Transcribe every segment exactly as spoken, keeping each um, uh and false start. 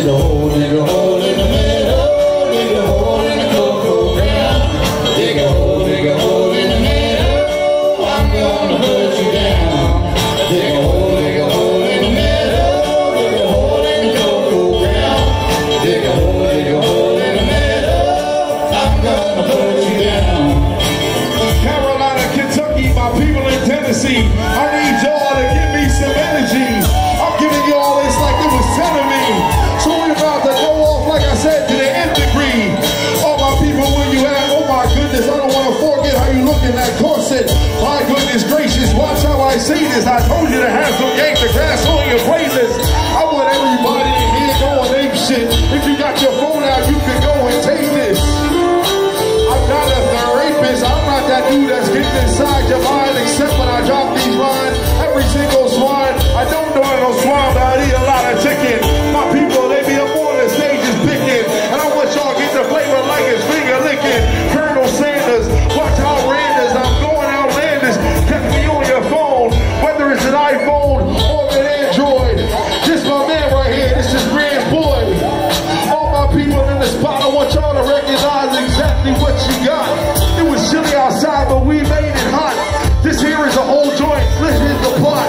dig a hole, dig a hole in the middle, dig a hole in the cocoa ground. Dig a hole, dig a hole in the middle, I'm gonna put you down. Dig a hole, dig a hole in the middle, dig a hole in the cocoa ground. Dig a hole, dig a hole in the middle, I'm gonna put you down. Carolina, Kentucky, my people in Tennessee, I need y'all to give me some energy. I'm giving y'all this like it was ten of me. So we're about to go off, like I said, to the nth degree. All my people, where you at? Oh my goodness, I don't want to forget how you look in that corset. My goodness gracious, watch how I say this. I told you to have some yank the grass on your praises. I want everybody in here going ape shit. If you got your phone out, you can go and take this. I'm not a rapist. I'm not that dude that's getting inside your mind, except when I drop these lines. Every single swine, I don't know no swine, but I eat a lot of chicken. My people, they be up on the stage just picking, and I want y'all to get the flavor like it's finger licking. Colonel Sanders, watch how Randers, I'm going outlandish. Catch me on your phone, whether it's an iPhone or an Android. This my man right here, this is Grand Boy. All my people in the spot, I want y'all to recognize exactly what you got. It was chilly outside, but we made it hot. This here is a whole joint. This is the plot.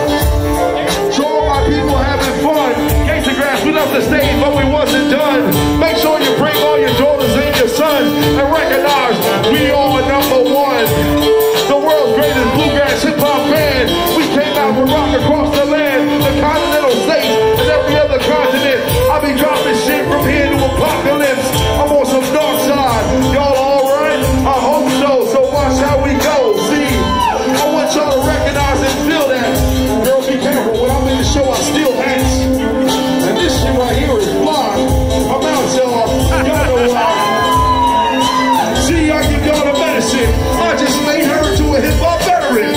So all my people having fun. Gangsta Grass went up the stage, but we wasn't done. Make sure you bring all your daughters and your sons and recognize we are number one. The world's greatest bluegrass hip hop band. We came out to rock across the land, the continental states, and every other continent. I be dropping shit from here to apocalypse. I'm on some dark side. Y'all all right? I hope so. So watch how we go. See, I want y'all to recognize and feel that. Girl, be careful. When I'm in the show, I steal hats. And this shit right here is fly. I'm out, y'all. Y'all know why. See, I give y'all the medicine. I just made her into a hip hop veteran.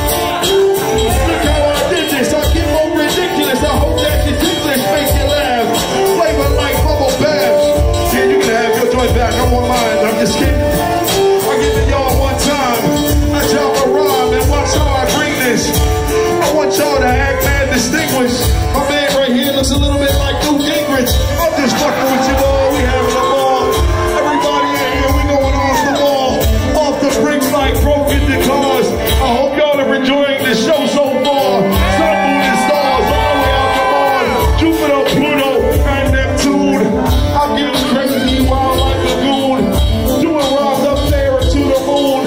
Look how I did this. I get more ridiculous. I hope that you think this makes you laugh. Flavor like bubble baths. Yeah, you can have your joint back. I'm on mine. I'm just kidding. I give it y'all one time. I drop a rhyme and watch how I bring this. I want y'all to act mad distinguished. My man right here looks a little bit like Newt Gingrich. I'm just fucking with you all. We having a ball. Everybody in here, we going off the wall. Off the bricks like broken the cars. I hope y'all are enjoying this show so far. Sun, moon, and stars all the way out the barn. Jupiter, Pluto, and Neptune. I'm getting crazy wild like a goon. Doing rhymes up there to the moon.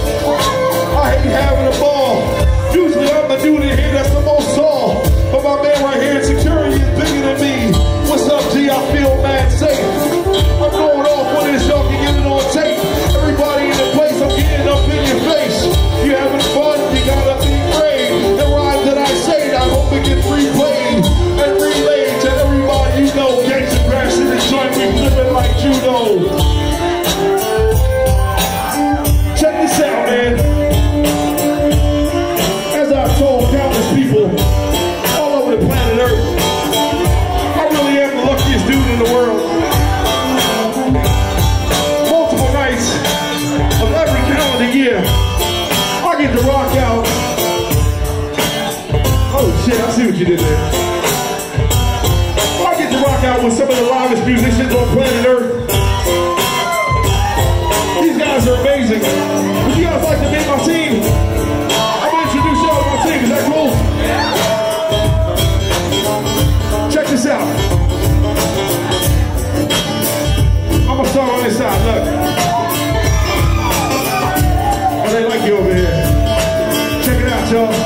I hate having a ball. Usually I'm the dude in here that's the most tall. But my man right here in security is bigger than me. What's up, G? I feel mad safe. I'm going off on this, y'all can get it on tape. Everybody in the place, I'm getting up in your face. You having fun? You gotta be brave. The rhymes that I say, I hope it gets replayed and relayed to everybody you know. Gangsta Grass in the joint, we flipping like judo. Check this out, man. As I've told countless people all over the planet Earth, I really am the luckiest dude in the world. Multiple nights of every calendar year, I get to rock out. Oh shit, I see what you did there. I get to rock out with some of the loudest musicians on planet Earth. These guys are amazing. Would you guys like to meet my team? I'm gonna introduce y'all to my team. Is that cool? Check this out. I'm gonna start on this side. Look. Oh, they like you over here. Check it out, y'all.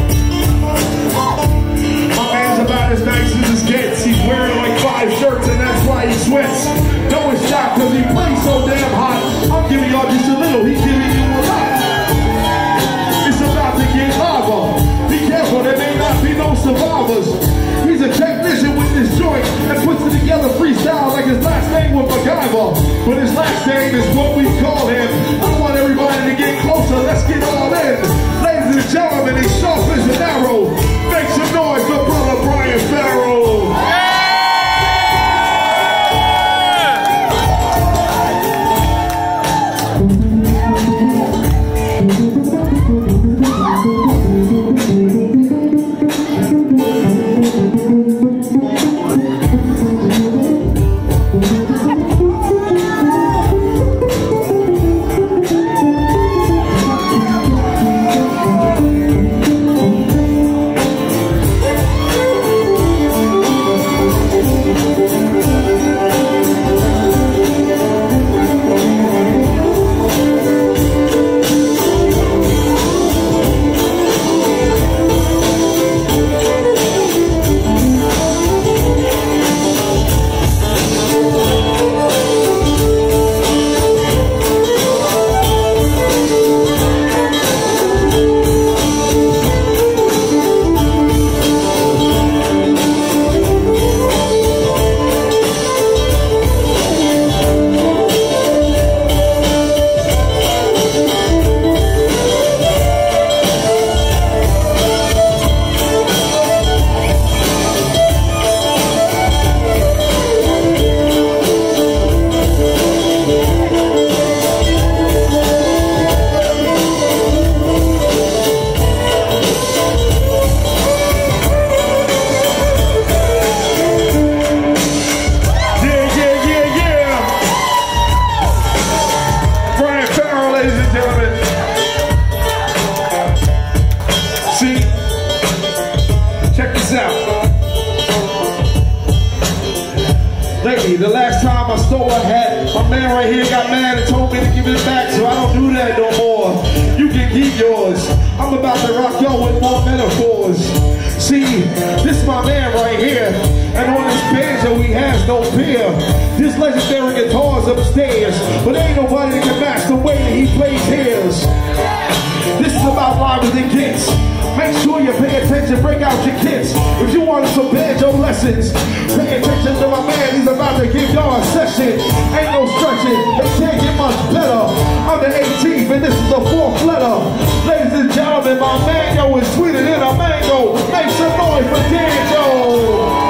My man's about as nice as it gets. He's wearing like five shirts, and that's why he sweats. No, it's not because he plays so damn hot. I'm giving y'all just a little. He's giving you a lot. It's about to get lava. Be careful, there may not be no survivors. He's a technician with this joint and puts it together freestyle like his last name was MacGyver. But his last name is what we call him. I want everybody to get closer. Let's get all in. Ladies and gentlemen, he's sharp as an arrow. Make some noise for brother Brian Farrell. the last time I stole a hat, my man right here got mad and told me to give it back, so I don't do that no more. You can keep yours. I'm about to rock y'all with more metaphors. See, this is my man right here, and on his banjo he has no peer. This legendary guitar's upstairs, but ain't nobody that can match the way that he plays his. This is about live as it gets. Make sure you pay attention, break out your kits. If you want some banjo lessons, pay attention to my man, he's about to give y'all a session. Ain't no stretching, it can't get much better. I'm the eighteenth and this is the fourth letter. Ladies and gentlemen, my mango is sweeter than a mango. Make some noise for Danjo.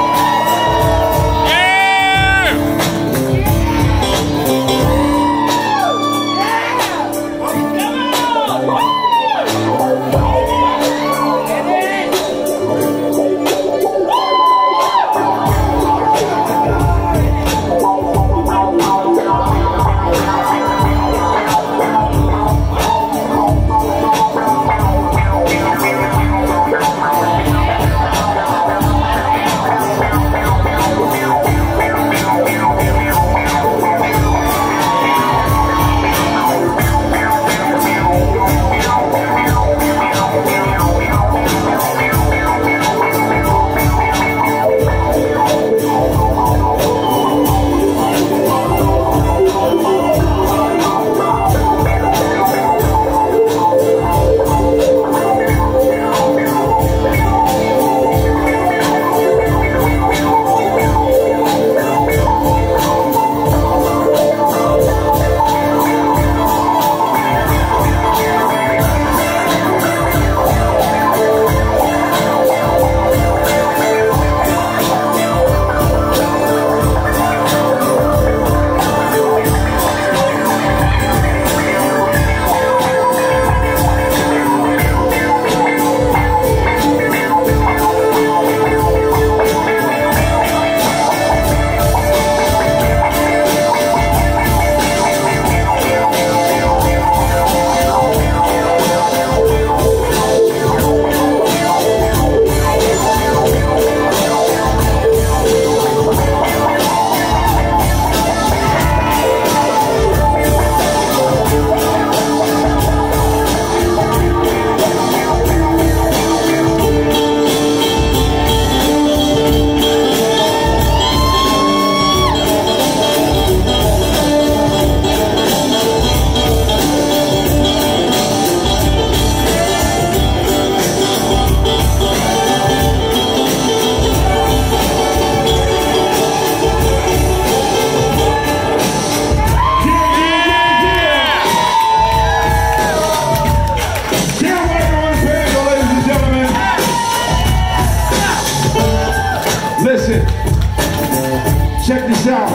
Check this out.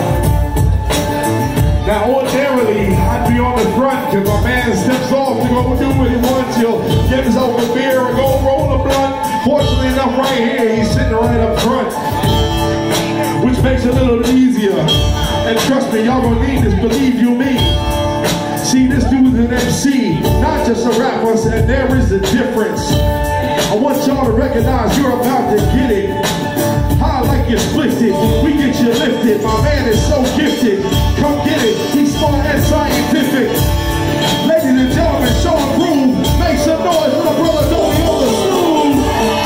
Now ordinarily, I'd be on the front because my man steps off to go do what he wants. He'll get himself a beer or go roll a blunt. Fortunately enough, right here, he's sitting right up front, which makes it a little easier. And trust me, y'all gonna need this, believe you me. See, this dude's an M C, not just a rapper, and there is a difference. I want y'all to recognize you're about to get it. High like you're split-it, we get you lifted. My man is so gifted, come get it. He's smart and scientific. Ladies and gentlemen, show and prove. Make some noise for the brother Tony on the smooth.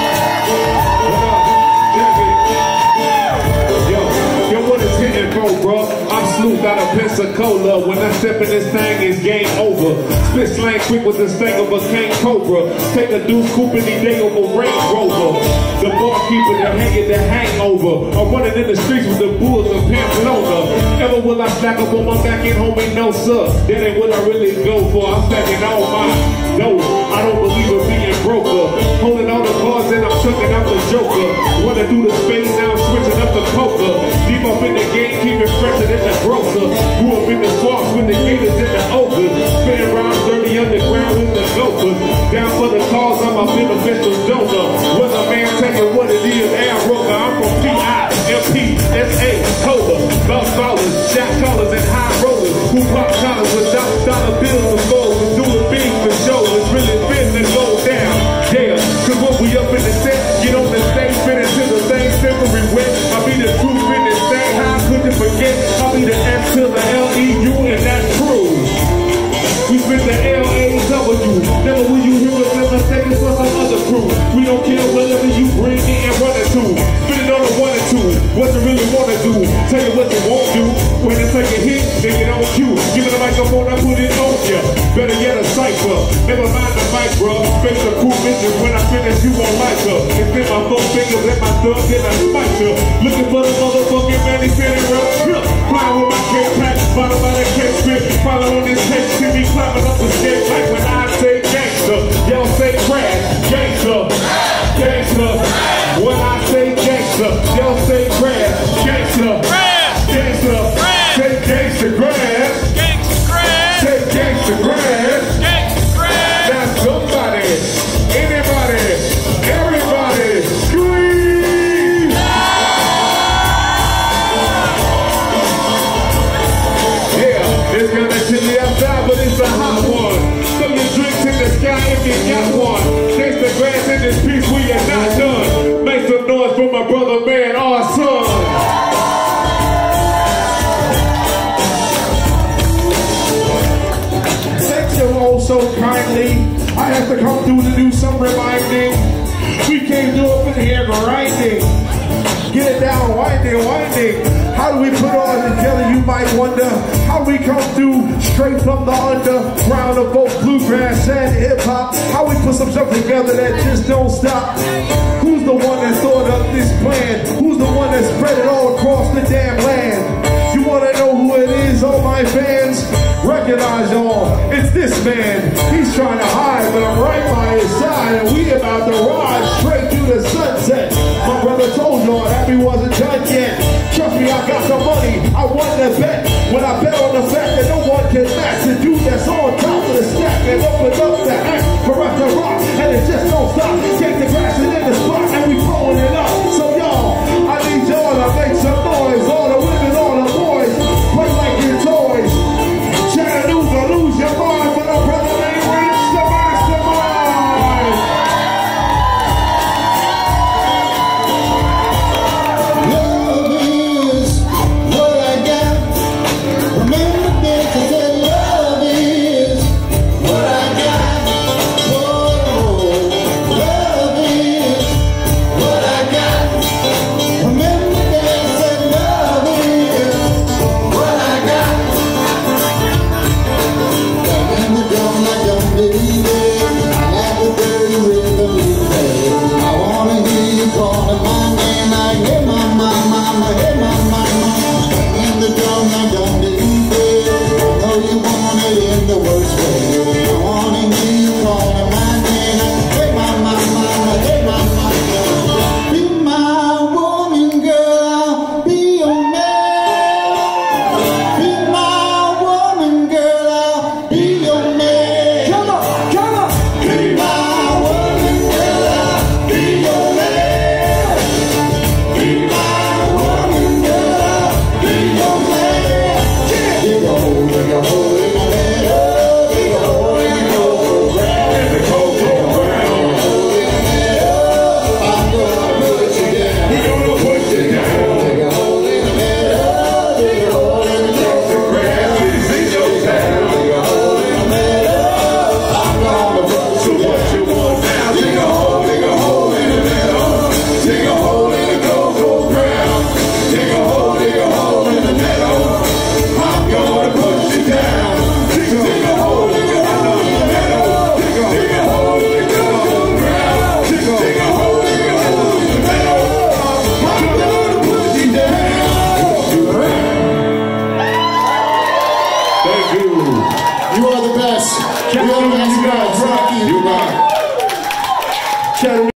Yo, yo, what is hitting, bro, bro? I'm Snoop out of Pensacola. When I step in this thing, it's game over. Spit slang quick with the sting of a King Cobra. Take a deuce coupe any day over Range Rover. The barkeeper that hanging the hangover. I'm running in the streets with the bulls of Pamplona. Never will I stack up on my back end, homie, no sir. That ain't what I really go for. I'm stacking all my dough. I don't believe in being broker. Holding all the cards and I'm chucking out the joker. Wanna do the space, now I'm switching up the poker. Deep up in the game, keep it fresher than the grocer. Grew up in the swamps with the gators and the ogres. Spinning around dirty underground with the gophers. Down for the cause, I'm a beneficial donor. Whether a man taking what it is, Al Roker. I'm from P I M P S A, Cola. Golf ballers, shot callers, and high rollers. Who pop collars with dollar bills and gold. And doing big for show. It's really been to go down. Yeah, cause when we up in the set, get on the stage, fit into the same slippery wet. I be the truth. Tell you what you won't do. When it's like a hit, then you don't cue. Give me the microphone, I put it on ya. Better get a cipher. Never mind the mic, bro. Face a cool mission. When I finish, you won't like her. It's been my four fingers and my thumb, then I spike her. Looking for the motherfucking man, he's sitting real. Flying with my cake pack, bottom by the cake strip. Follow on this cake, see me climbing up the skate like when I say gangster. Y'all say crash, gangster, gangster. When I say gangster, y'all say crash, gangster, gangster. Say gangster grass, say gangster grass. Now somebody, anybody, everybody, scream! Yeah, it's kinda chilly outside, but it's a hot one. Throw your drinks in the sky if you got one. Gangster grass in this piece, we are not done. Make some noise for my brother, man, our son. So kindly, I have to come through to do some reminding. We came through up in here grinding. Get it down, winding, winding. How do we put on together, you might wonder. How we come through straight from the underground of both bluegrass and hip-hop. How we put some stuff together that just don't stop. Who's the one that thought up this plan? Who's the one that spread it all across the damn land? You wanna know who it is, all my fans? Recognize y'all, it's this man. He's trying to hide, but I'm right by his side, and we about to ride straight through the sunset. My brother told y'all that we wasn't done yet. Trust me, I got the money, I won the bet. When I bet on the fact that no one can match the dude that's on top of the stack and open up